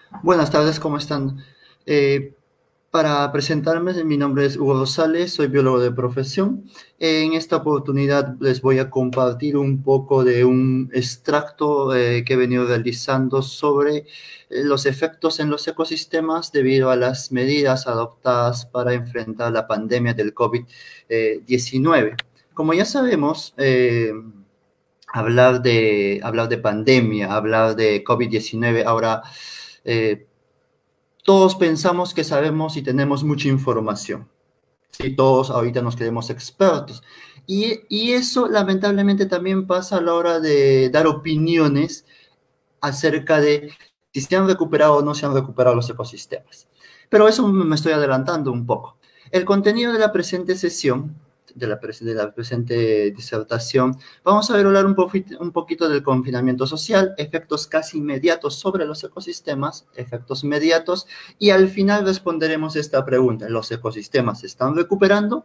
Buenas tardes, ¿cómo están? Eh, para presentarme, mi nombre es Hugo Rosales, soy biólogo de profesión. En esta oportunidad les voy a compartir un poco de un extracto que he venido realizando sobre los efectos en los ecosistemas debido a las medidas adoptadas para enfrentar la pandemia del COVID-19. Como ya sabemos, hablar de pandemia, hablar de COVID-19 ahora eh, todos pensamos que sabemos y tenemos mucha información. Sí, todos ahorita nos creemos expertos. Y eso lamentablemente también pasa a la hora de dar opiniones acerca de si se han recuperado o no se han recuperado los ecosistemas. Pero eso me estoy adelantando un poco. El contenido de la presente sesión, de la presente disertación, vamos a hablar un poquito del confinamiento social, efectos casi inmediatos sobre los ecosistemas, efectos inmediatos, y al final responderemos esta pregunta: ¿los ecosistemas se están recuperando?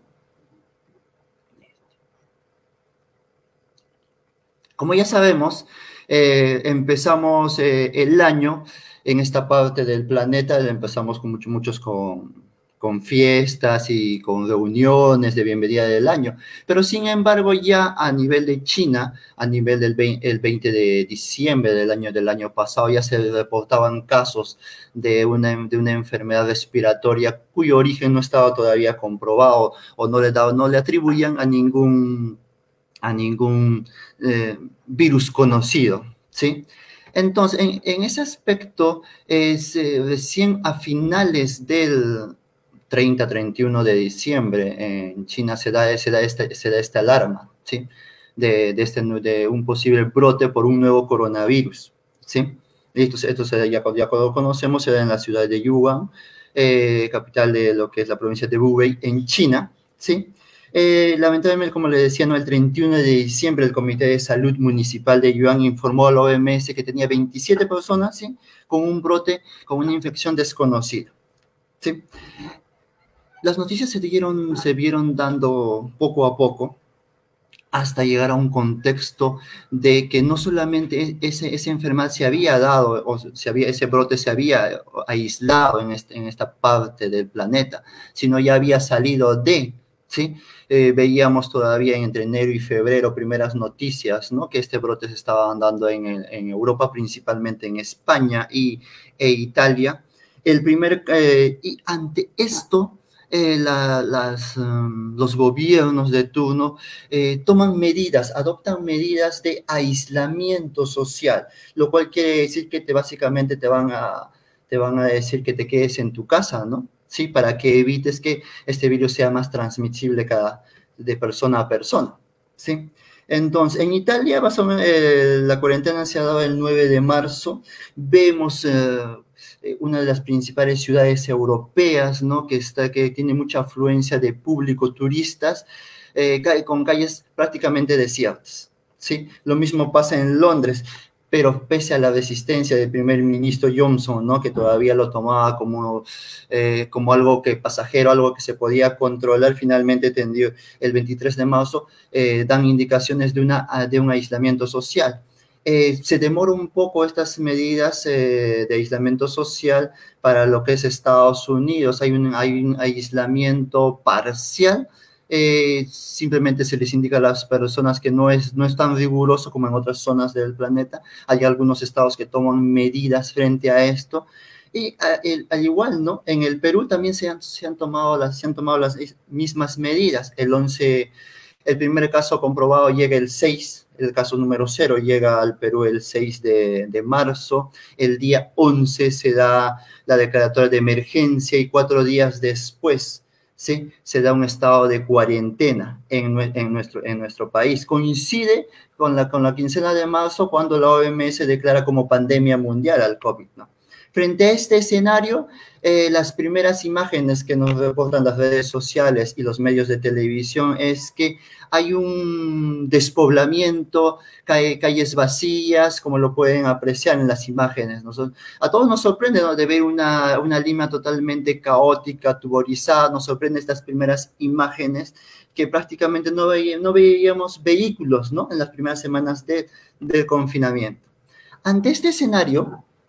Como ya sabemos, empezamos el año en esta parte del planeta, empezamos con muchos con fiestas y con reuniones de bienvenida del año, pero sin embargo ya a nivel de China, a nivel el 20 de diciembre del año pasado, ya se reportaban casos de una enfermedad respiratoria cuyo origen no estaba todavía comprobado o no le atribuían a ningún virus conocido, ¿sí? Entonces, en ese aspecto, recién a finales del 30-31 de diciembre en China se da esta alarma, ¿sí? De un posible brote por un nuevo coronavirus, ¿sí? Y esto ya conocemos, se da en la ciudad de Wuhan, capital de lo que es la provincia de Hubei, en China, ¿sí? Lamentablemente, como le decía, ¿no? El 31 de diciembre el Comité de Salud Municipal de Yuan informó a la OMS que tenía 27 personas, ¿sí?, con un brote, con una infección desconocida, ¿sí? Las noticias se vieron dando poco a poco hasta llegar a un contexto de que no solamente esa enfermedad se había dado, ese brote se había aislado en esta parte del planeta, sino ya había salido ¿sí? Veíamos todavía entre enero y febrero primeras noticias, ¿no?, que este brote se estaba dando en Europa, principalmente en España e Italia. Y ante esto, los gobiernos de turno adoptan medidas de aislamiento social, lo cual quiere decir que básicamente te van a decir que te quedes en tu casa, ¿no? Sí, para que evites que este virus sea más transmisible de persona a persona, ¿sí? Entonces, en Italia, la cuarentena se ha dado el 9 de marzo. Vemos una de las principales ciudades europeas, ¿no?, que tiene mucha afluencia de público, turistas, con calles prácticamente desiertas, ¿sí? Lo mismo pasa en Londres, pero pese a la resistencia del primer ministro Johnson, ¿no?, que todavía lo tomaba como algo pasajero, algo que se podía controlar, finalmente tendió el 23 de marzo, dan indicaciones de un aislamiento social. Se demora un poco estas medidas de aislamiento social para lo que es Estados Unidos. Hay un aislamiento parcial. Simplemente se les indica a las personas que no es tan riguroso como en otras zonas del planeta. Hay algunos estados que toman medidas frente a esto. Y al igual, ¿no?, en el Perú también se han tomado las mismas medidas. El primer caso comprobado llega el 6, el caso número 0 llega al Perú el 6 de marzo. El día 11 se da la declaratoria de emergencia y 4 días después, ¿sí?, se da un estado de cuarentena en nuestro país. Coincide con la quincena de marzo, cuando la OMS declara como pandemia mundial al COVID, ¿no? Frente a este escenario, las primeras imágenes que nos reportan las redes sociales y los medios de televisión es que hay un despoblamiento, calles vacías, como lo pueden apreciar en las imágenes. A todos nos sorprende, ¿no?, de ver una Lima totalmente caótica, tuborizada. Nos sorprende estas primeras imágenes que prácticamente no veíamos vehículos, ¿no?, en las primeras semanas del confinamiento. Ante este escenario,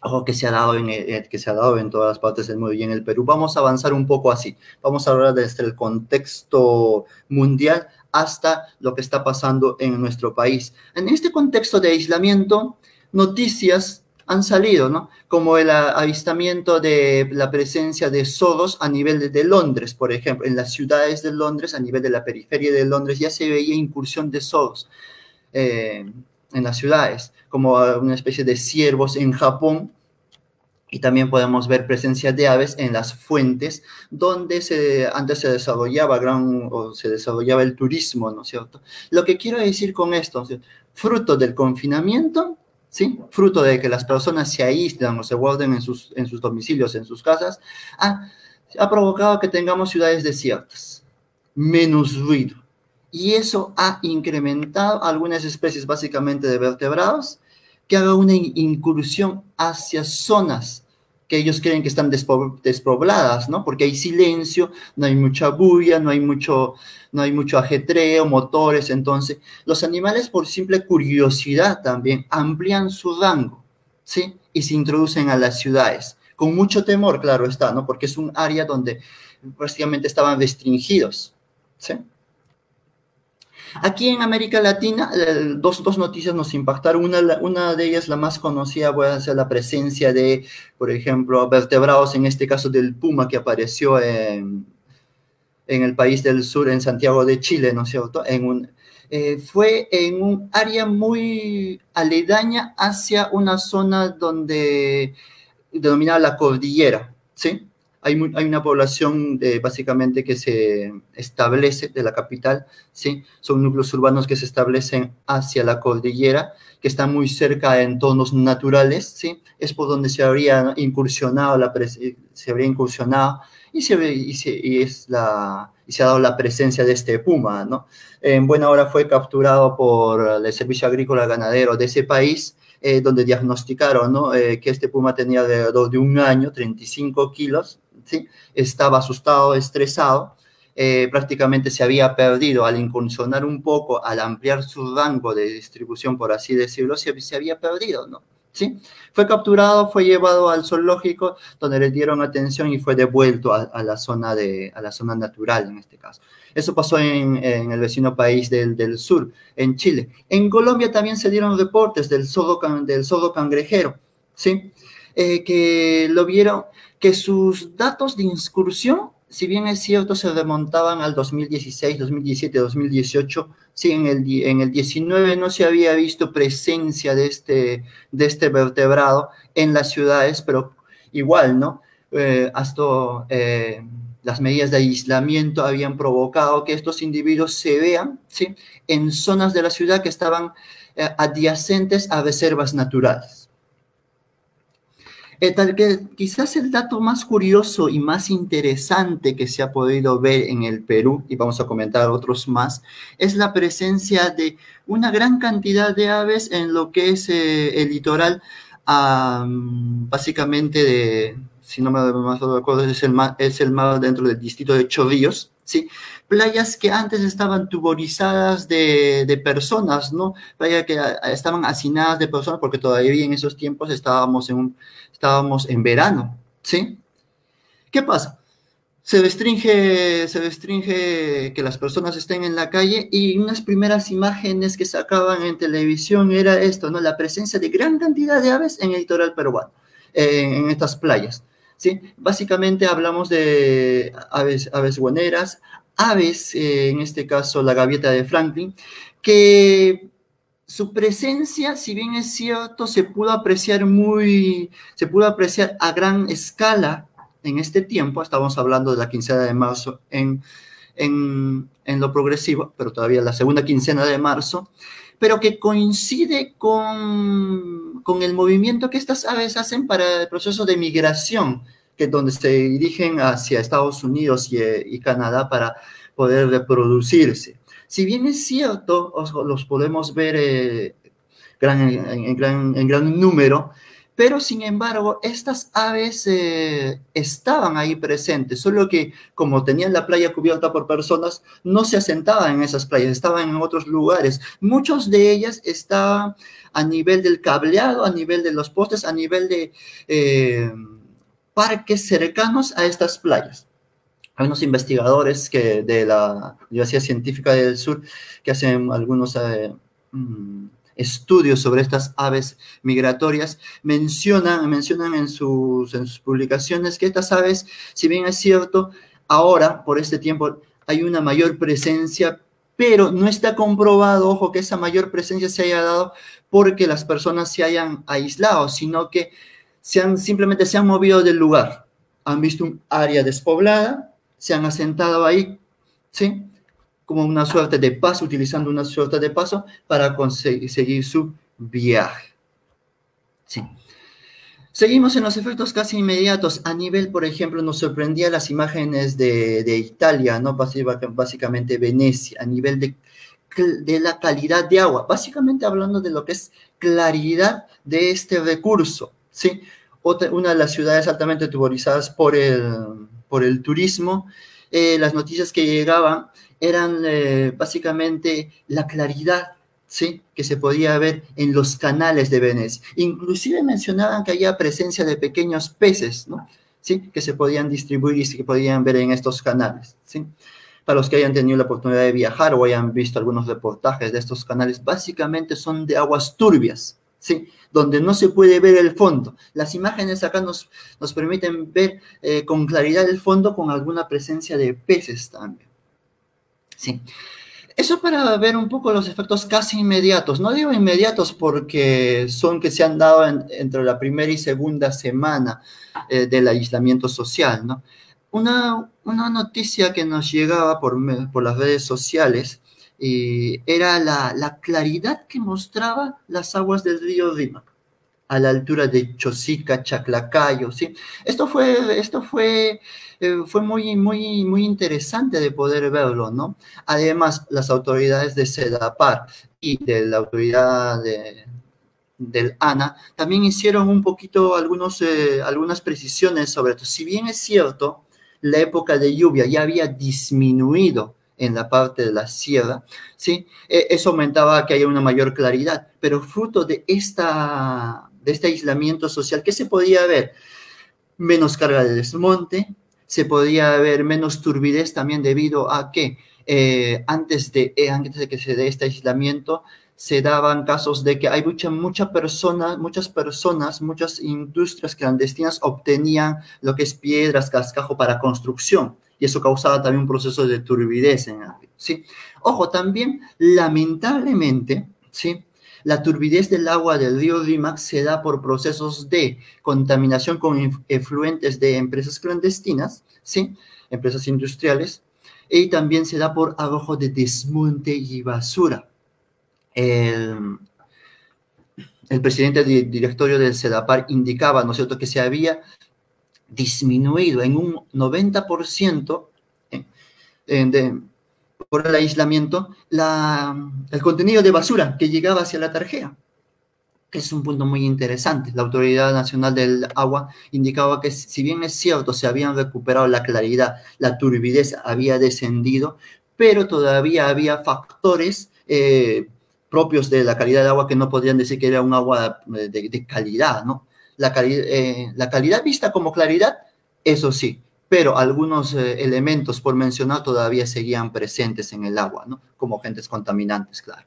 algo que se ha dado que se ha dado en todas las partes del mundo y en el Perú. Vamos a avanzar un poco así. Vamos a hablar desde el contexto mundial hasta lo que está pasando en nuestro país. En este contexto de aislamiento, noticias han salido, ¿no? Como el avistamiento de la presencia de zoos a nivel de Londres, por ejemplo. En las ciudades de Londres, a nivel de la periferia de Londres, ya se veía incursión de zoos en las ciudades, como una especie de ciervos en Japón. Y también podemos ver presencia de aves en las fuentes donde antes se desarrollaba el turismo, ¿no es cierto? Lo que quiero decir con esto, ¿sí? Fruto del confinamiento, ¿sí? Fruto de que las personas se aíslan o se guarden en sus domicilios, en sus casas, ha provocado que tengamos ciudades desiertas, menos ruido. Y eso ha incrementado algunas especies, básicamente de vertebrados, que haga una incursión hacia zonas que ellos creen que están despobladas, ¿no? Porque hay silencio, no hay mucha bulla, no hay mucho ajetreo, motores. Entonces, los animales, por simple curiosidad también, amplían su rango, ¿sí? Y se introducen a las ciudades, con mucho temor, claro está, ¿no? Porque es un área donde prácticamente estaban restringidos, ¿sí? Aquí en América Latina, dos noticias nos impactaron. Una de ellas, la más conocida, puede ser la presencia de, por ejemplo, vertebrados, en este caso del puma, que apareció en el país del sur, en Santiago de Chile, ¿no es cierto? Fue en un área muy aledaña hacia una zona denominada la cordillera, ¿sí? Hay una población básicamente que se establece de la capital, ¿sí? Son núcleos urbanos que se establecen hacia la cordillera, que están muy cerca de entornos naturales, ¿sí? Es por donde se habría incursionado, y se ha dado la presencia de este puma, ¿no? En buena hora fue capturado por el Servicio Agrícola Ganadero de ese país, donde diagnosticaron, ¿no? Que este puma tenía alrededor de un año, 35 kilos, ¿sí? Estaba asustado, estresado, prácticamente se había perdido al incursionar un poco, al ampliar su rango de distribución, por así decirlo, se había perdido, ¿no? ¿Sí? Fue capturado, fue llevado al zoológico, donde le dieron atención y fue devuelto a la zona natural, en este caso. Eso pasó en el vecino país del sur, en Chile. En Colombia también se dieron reportes del sordo cangrejero, ¿sí? Que lo vieron, que sus datos de incursión, si bien es cierto, se remontaban al 2016, 2017, 2018, sí, en el 19 no se había visto presencia de este vertebrado en las ciudades, pero igual, ¿no? Las medidas de aislamiento habían provocado que estos individuos se vean, ¿sí? En zonas de la ciudad que estaban adyacentes a reservas naturales. Tal que quizás el dato más curioso y más interesante que se ha podido ver en el Perú, y vamos a comentar otros más, es la presencia de una gran cantidad de aves en lo que es el litoral, básicamente si no me acuerdo, es el mar dentro del distrito de Chorrillos, ¿sí? Playas que antes estaban tuborizadas de personas, ¿no? Playas que estaban hacinadas de personas, porque todavía en esos tiempos estábamos en verano, ¿sí? ¿Qué pasa? Se restringe que las personas estén en la calle, y unas primeras imágenes que sacaban en televisión era esto, ¿no? La presencia de gran cantidad de aves en el litoral peruano, en estas playas, ¿sí? Básicamente hablamos de aves guaneras, aves, en este caso la gaviota de Franklin, que su presencia, si bien es cierto, se pudo apreciar a gran escala en este tiempo. Estamos hablando de la quincena de marzo en lo progresivo, pero todavía la segunda quincena de marzo, pero que coincide con el movimiento que estas aves hacen para el proceso de migración, que es donde se dirigen hacia Estados Unidos y Canadá para poder reproducirse. Si bien es cierto, los podemos ver en gran número, pero sin embargo, estas aves estaban ahí presentes, solo que como tenían la playa cubierta por personas, no se asentaban en esas playas, estaban en otros lugares. Muchos de ellas estaban a nivel del cableado, a nivel de los postes, a nivel de parques cercanos a estas playas. Hay unos investigadores de la Universidad Científica del Sur que hacen algunos estudios sobre estas aves migratorias, mencionan en sus publicaciones que estas aves, si bien es cierto, ahora, por este tiempo, hay una mayor presencia, pero no está comprobado, ojo, que esa mayor presencia se haya dado porque las personas se hayan aislado, sino que simplemente se han movido del lugar. Han visto un área despoblada, se han asentado ahí, ¿sí? Como una suerte de paso, utilizando una suerte de paso para seguir su viaje. Sí. Seguimos en los efectos casi inmediatos. A nivel, por ejemplo, nos sorprendía las imágenes de Italia, ¿no? Básicamente Venecia, a nivel de la calidad de agua, básicamente hablando de lo que es claridad de este recurso, ¿sí? Una de las ciudades altamente turistizadas por el turismo, las noticias que llegaban eran básicamente la claridad, ¿sí? Que se podía ver en los canales de Venecia. Inclusive mencionaban que había presencia de pequeños peces, ¿no? ¿Sí? Que se podían distribuir y se podían ver en estos canales, ¿sí? Para los que hayan tenido la oportunidad de viajar o hayan visto algunos reportajes de estos canales, básicamente son de aguas turbias, ¿sí? Donde no se puede ver el fondo. Las imágenes acá nos permiten ver con claridad el fondo con alguna presencia de peces también, ¿sí? Eso para ver un poco los efectos casi inmediatos. No digo inmediatos porque son que se han dado entre la primera y segunda semana del aislamiento social, ¿no? Una noticia que nos llegaba por las redes sociales era la claridad que mostraba las aguas del río Rímac a la altura de Chosica, Chaclacayo, ¿sí? Esto fue muy interesante de poder verlo, ¿no? Además, las autoridades de SEDAPAR y de la autoridad del ANA también hicieron un poquito algunas precisiones sobre esto. Si bien es cierto, la época de lluvia ya había disminuido en la parte de la sierra, ¿sí? Eso aumentaba que haya una mayor claridad, pero fruto de este aislamiento social, ¿qué se podía ver? Menos carga de desmonte, se podía ver menos turbidez también debido a que antes de que se dé este aislamiento, se daban casos de que hay muchas personas, muchas industrias clandestinas obtenían lo que es piedras, cascajo para construcción, y eso causaba también un proceso de turbidez, ¿sí? Ojo, también, lamentablemente, ¿sí? La turbidez del agua del río Rímac se da por procesos de contaminación con efluentes de empresas clandestinas, ¿sí? Empresas industriales, y también se da por arrojo de desmonte y basura. El presidente del directorio del SEDAPAR indicaba, ¿no es cierto?, que se había disminuido en un 90% por el aislamiento el contenido de basura que llegaba hacia la Tarjea, que es un punto muy interesante. La Autoridad Nacional del Agua indicaba que si bien es cierto, se habían recuperado la claridad, la turbidez había descendido, pero todavía había factores propios de la calidad de agua que no podrían decir que era un agua de calidad, ¿no? La calidad vista como claridad, eso sí, pero algunos elementos por mencionar todavía seguían presentes en el agua, ¿no? Como agentes contaminantes, claro.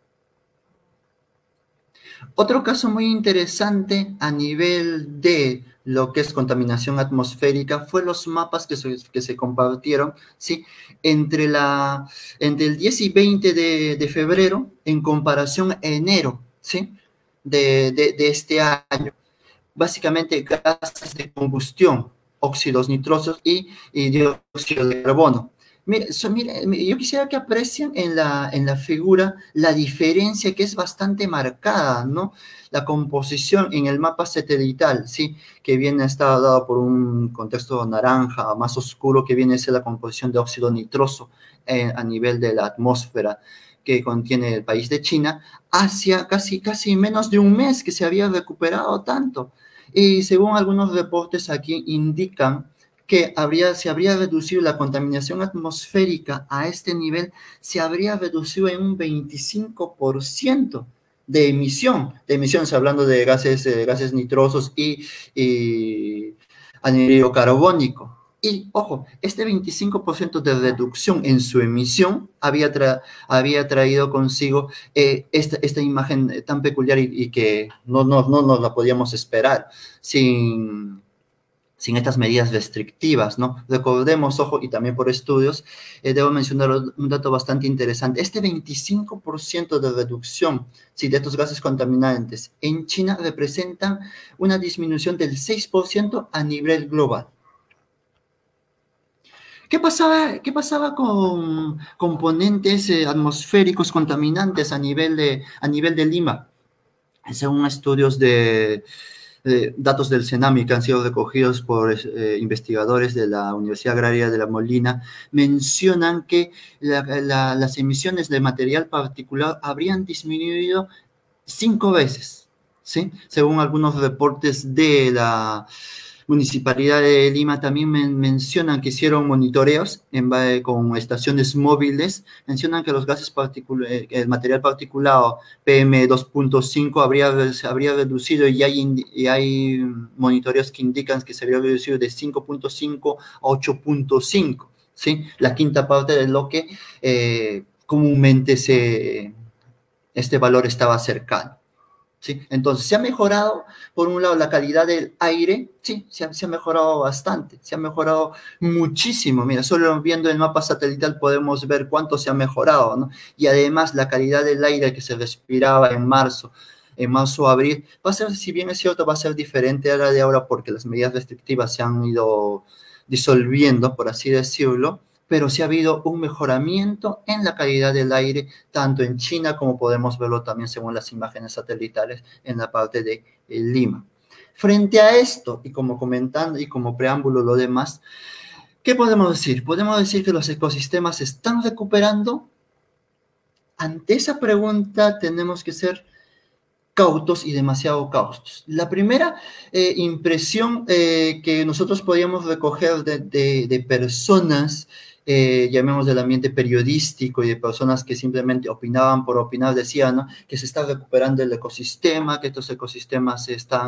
Otro caso muy interesante a nivel de lo que es contaminación atmosférica fue los mapas que se compartieron, ¿sí? Entre el 10 y 20 de febrero en comparación a enero, ¿sí? De este año. Básicamente gases de combustión, óxidos nitrosos y dióxido de carbono. Mire, yo quisiera que aprecien en la figura la diferencia que es bastante marcada, ¿no? La composición en el mapa satelital, ¿sí? Que está dado por un contexto naranja, más oscuro, que viene a ser la composición de óxido nitroso a nivel de la atmósfera que contiene el país de China, hacia casi menos de un mes que se había recuperado tanto. Y según algunos reportes aquí indican que se habría reducido la contaminación atmosférica a este nivel, se habría reducido en un 25%, de emisiones, hablando de gases nitrosos y anhídrido carbónico. Y, ojo, este 25% de reducción en su emisión había traído consigo esta imagen tan peculiar y que no nos la podíamos esperar sin estas medidas restrictivas, ¿no? Recordemos, ojo, y también por estudios, debo mencionar un dato bastante interesante. Este 25% de reducción, sí, de estos gases contaminantes en China representan una disminución del 6% a nivel global. ¿Qué pasaba con componentes atmosféricos contaminantes a nivel de Lima? Según estudios datos del CENAMI que han sido recogidos por investigadores de la Universidad Agraria de La Molina, mencionan que las emisiones de material particulado habrían disminuido 5 veces, ¿sí? Según algunos reportes de la Municipalidad de Lima también mencionan que hicieron monitoreos con estaciones móviles, mencionan que los gases el material particulado PM2.5 habría reducido y hay monitoreos que indican que se habría reducido de 5.5 a 8.5, ¿sí? La quinta parte de lo que comúnmente este valor estaba cercano. ¿Sí? Entonces, se ha mejorado, por un lado, la calidad del aire, sí, se ha mejorado bastante, se ha mejorado muchísimo. Mira, solo viendo el mapa satelital podemos ver cuánto se ha mejorado, ¿no? Y además, la calidad del aire que se respiraba en marzo, abril, va a ser, si bien es cierto, va a ser diferente a la de ahora porque las medidas restrictivas se han ido disolviendo, por así decirlo, pero sí ha habido un mejoramiento en la calidad del aire, tanto en China como podemos verlo también según las imágenes satelitales en la parte de Lima. Frente a esto, y como comentando y como preámbulo lo demás, ¿qué podemos decir? Podemos decir que los ecosistemas se están recuperando. Ante esa pregunta tenemos que ser cautos y demasiado cautos. La primera impresión que nosotros podíamos recoger de personas, llamemos del ambiente periodístico y de personas que simplemente opinaban por opinar, decían, ¿no?, que se está recuperando el ecosistema, que estos ecosistemas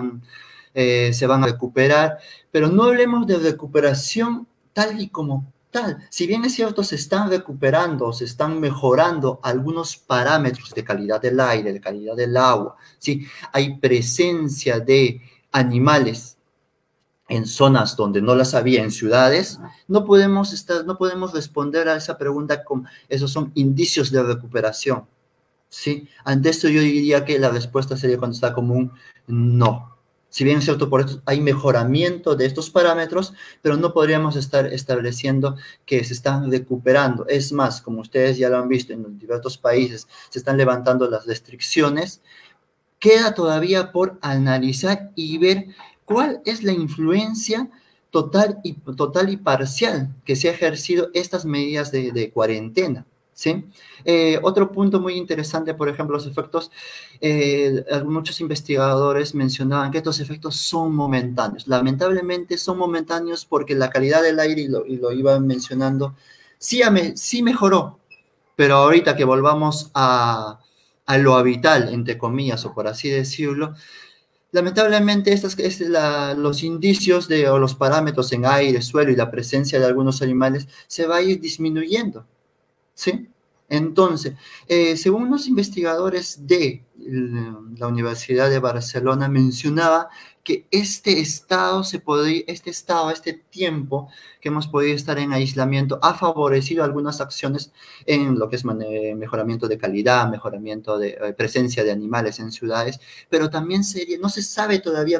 se van a recuperar, pero no hablemos de recuperación tal y como tal. Si bien es cierto, se están recuperando, se están mejorando algunos parámetros de calidad del aire, de calidad del agua, ¿sí? Hay presencia de animales en zonas donde no las había en ciudades, no podemos responder a esa pregunta con esos son indicios de recuperación, ¿sí? Ante esto yo diría que la respuesta sería contestar como un no. Si bien es cierto, por esto hay mejoramiento de estos parámetros, pero no podríamos estar estableciendo que se están recuperando. Es más, como ustedes ya lo han visto en los diversos países, se están levantando las restricciones. Queda todavía por analizar y ver cuál es la influencia total y parcial que se ha ejercido estas medidas de cuarentena, ¿sí? Otro punto muy interesante, por ejemplo, los efectos, muchos investigadores mencionaban que estos efectos son momentáneos. Lamentablemente son momentáneos porque la calidad del aire, y lo iba mencionando, sí mejoró, pero ahorita que volvamos a lo habitual, entre comillas, o por así decirlo, lamentablemente los indicios o los parámetros en aire, suelo y la presencia de algunos animales se va a ir disminuyendo, ¿sí? Entonces, según los investigadores de la Universidad de Barcelona, mencionaba que este tiempo que hemos podido estar en aislamiento ha favorecido algunas acciones en lo que es mejoramiento de calidad, mejoramiento de presencia de animales en ciudades, pero también no se sabe todavía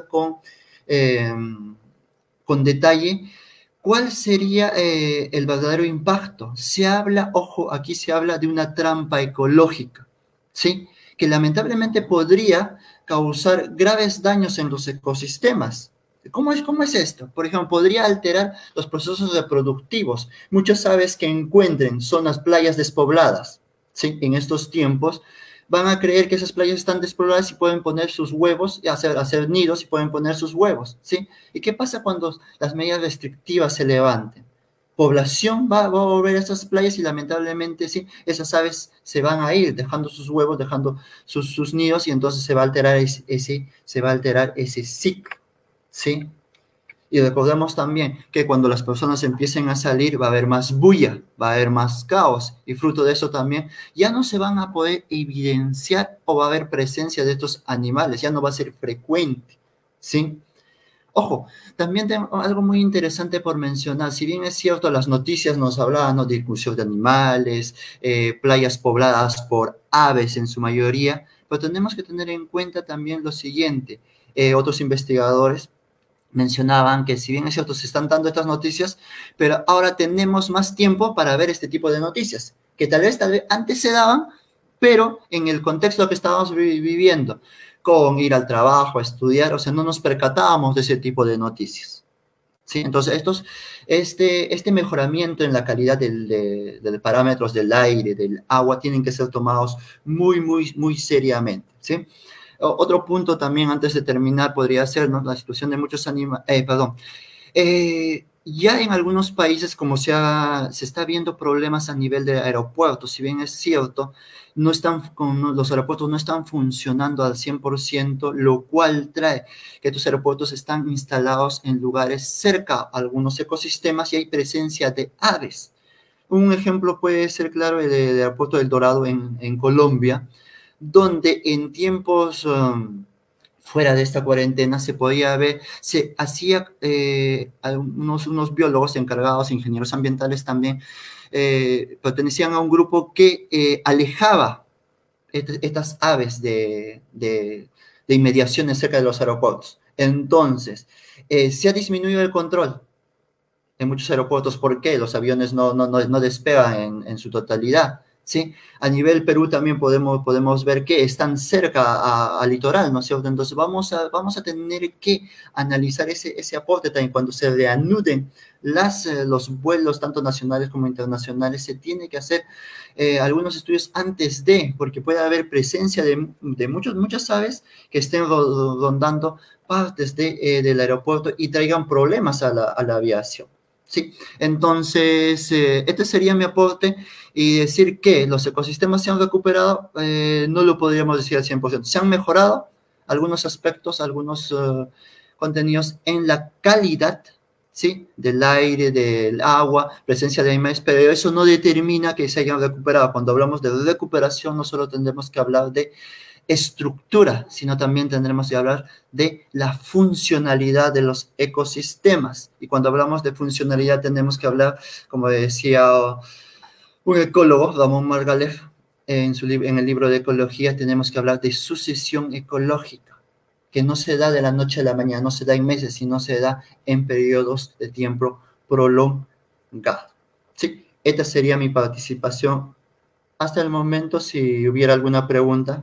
con detalle ¿cuál sería el verdadero impacto? Aquí se habla de una trampa ecológica, ¿sí? Que lamentablemente podría causar graves daños en los ecosistemas. ¿Cómo es esto? Por ejemplo, podría alterar los procesos reproductivos. Muchas aves que encuentren zonas, playas despobladas, ¿sí? En estos tiempos, van a creer que esas playas están despobladas y pueden poner sus huevos, hacer nidos y pueden poner sus huevos, ¿sí? ¿Y qué pasa cuando las medidas restrictivas se levanten? población va a volver a estas playas y lamentablemente sí, esas aves se van a ir dejando sus huevos, dejando sus nidos y entonces se va a alterar se va a alterar ese ciclo, ¿sí? Y recordemos también que cuando las personas empiecen a salir va a haber más bulla, va a haber más caos y fruto de eso también ya no se van a poder evidenciar o va a haber presencia de estos animales, ya no va a ser frecuente, ¿sí? Ojo, también tengo algo muy interesante por mencionar. Si bien es cierto, las noticias nos hablaban, ¿no?, de incursión de animales, playas pobladas por aves en su mayoría, pero tenemos que tener en cuenta también lo siguiente. Otros investigadores mencionaban que si bien es cierto, se están dando estas noticias, pero ahora tenemos más tiempo para ver este tipo de noticias, que tal vez antes se daban, pero en el contexto que estábamos viviendo, con ir al trabajo, a estudiar, o sea, no nos percatábamos de ese tipo de noticias. ¿Sí? Entonces, este mejoramiento en la calidad de parámetros del aire, del agua, tienen que ser tomados muy, muy, muy seriamente. ¿Sí? Otro punto también, antes de terminar, podría ser, ¿no?, la situación de muchos animales, ya en algunos países, como se está viendo problemas a nivel de aeropuertos, si bien es cierto, los aeropuertos no están funcionando al 100%, lo cual trae que estos aeropuertos están instalados en lugares cerca a algunos ecosistemas y hay presencia de aves. Un ejemplo puede ser, claro, el aeropuerto del Dorado en Colombia, donde en tiempos fuera de esta cuarentena se podía ver, se hacía unos biólogos encargados, ingenieros ambientales también, pertenecían a un grupo que alejaba estas aves de inmediaciones cerca de los aeropuertos. Entonces, se ha disminuido el control en muchos aeropuertos. ¿Por qué? Los aviones no despegan en su totalidad, ¿sí? A nivel Perú también podemos ver que están cerca al litoral, ¿no es cierto? Entonces vamos a tener que analizar ese aporte también. Cuando se reanuden los vuelos, tanto nacionales como internacionales, se tiene que hacer algunos estudios antes porque puede haber presencia de muchas aves que estén rondando partes del aeropuerto y traigan problemas a la aviación. Sí, entonces este sería mi aporte y decir que los ecosistemas se han recuperado, no lo podríamos decir al 100%. Se han mejorado algunos aspectos, algunos contenidos en la calidad, ¿sí?, del aire, del agua, presencia de animales, pero eso no determina que se hayan recuperado. Cuando hablamos de recuperación, no solo tendremos que hablar de estructura, sino también tendremos que hablar de la funcionalidad de los ecosistemas. Y cuando hablamos de funcionalidad tenemos que hablar, como decía un ecólogo, Ramón Margalef, en el libro de ecología, tenemos que hablar de sucesión ecológica, que no se da de la noche a la mañana, no se da en meses, sino se da en periodos de tiempo prolongado. Sí, esta sería mi participación hasta el momento. Si hubiera alguna pregunta.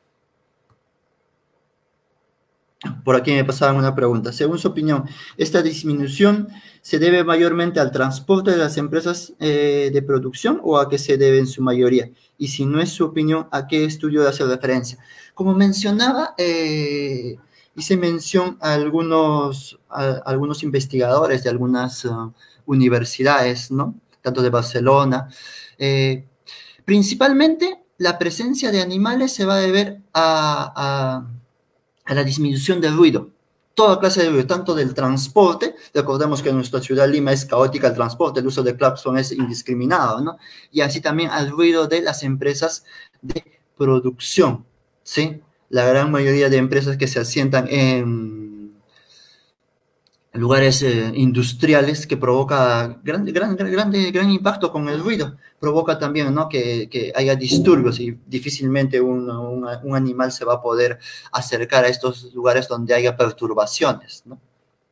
Por aquí me pasaban una pregunta. Según su opinión, ¿esta disminución se debe mayormente al transporte de las empresas de producción o a qué se debe en su mayoría? Y si no es su opinión, ¿a qué estudio hace referencia? Como mencionaba, hice mención a algunos investigadores de algunas universidades, ¿no?, tanto de Barcelona. Principalmente, la presencia de animales se va a deber a la disminución del ruido, toda clase de ruido, tanto del transporte. Recordemos que en nuestra ciudad Lima es caótica el transporte, el uso de claxon es indiscriminado, ¿no? Y así también al ruido de las empresas de producción, ¿sí? La gran mayoría de empresas que se asientan en lugares industriales, que provoca gran impacto con el ruido, provoca también, ¿no?, que haya disturbios y difícilmente un animal se va a poder acercar a estos lugares donde haya perturbaciones, ¿no?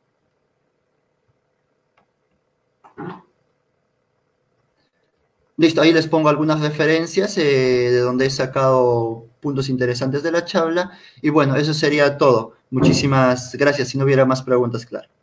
Listo, ahí les pongo algunas referencias de donde he sacado puntos interesantes de la charla y bueno, eso sería todo. Muchísimas gracias. Si no hubiera más preguntas, claro.